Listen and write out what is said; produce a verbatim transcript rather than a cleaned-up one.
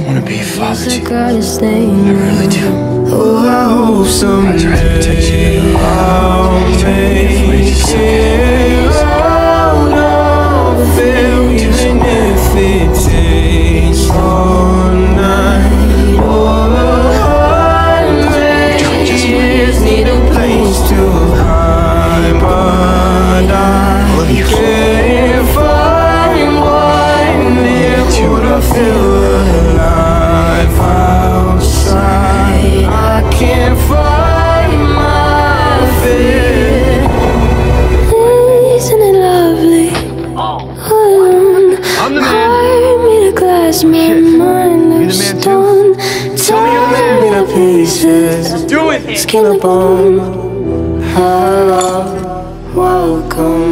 I want to be a father to you. I really do. Oh, I hope someday I'll make it out of it, even if it takes all night. Oh, I just need a place to hide, but I can't find one that would feel alive outside. I can't find my fear. Isn't it lovely? Oh, I'm the man. heart made of glass, my mind of stone. Tear me to pieces, Do it. skin and bone. Hello, welcome